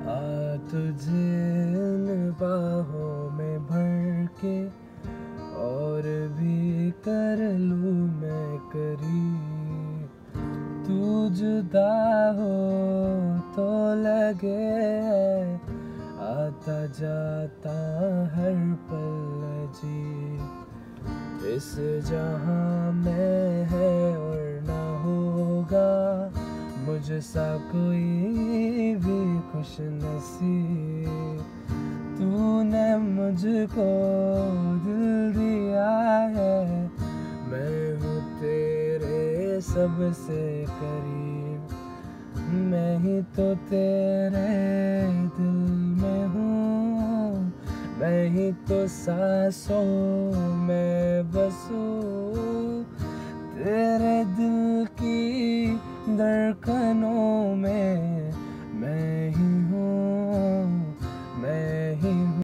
आ तुझे इन बाहों में भर के और भी कर लूँ मैं करीब। तू जुदा हो तो लगे आता जाता हर पल अजीब। इस जहां में है और ना होगा मुझसा कोई भी खुश नसीब। तूने मुझको दिल दिया है, मैं हूँ तेरे सबसे करीब। मैं ही तो तेरे दिल में हूँ, मैं ही तो सांसों में बसूं। तेरे दिल की धड़कनों में